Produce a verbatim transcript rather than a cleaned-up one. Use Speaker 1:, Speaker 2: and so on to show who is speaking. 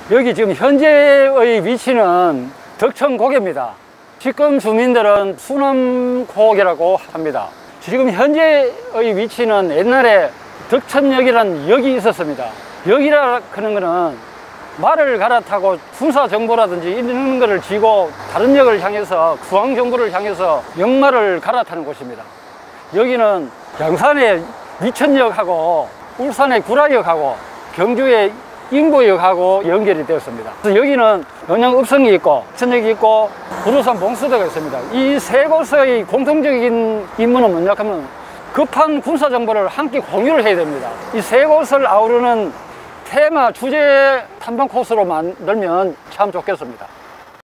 Speaker 1: 여기 지금 현재의 위치는 덕천고개입니다. 지금 주민들은 수남고개라고 합니다. 지금 현재의 위치는 옛날에 덕천역이라는 역이 있었습니다. 역이라 하는 거는 말을 갈아타고 군사 정보라든지 이런 거를 지고 다른 역을 향해서 구황 정보를 향해서 역마를 갈아타는 곳입니다. 여기는 양산의 위천역하고 울산의 구라역하고 경주의 인고역하고 연결이 되었습니다. 그래서 여기는 영양읍성이 있고 천역이 있고 구로산 봉수대가 있습니다. 이 세 곳의 공통적인 임무는 뭐냐 하면 급한 군사 정보를 함께 공유를 해야 됩니다. 이 세 곳을 아우르는 테마 주제 탐방 코스로 만들면 참 좋겠습니다.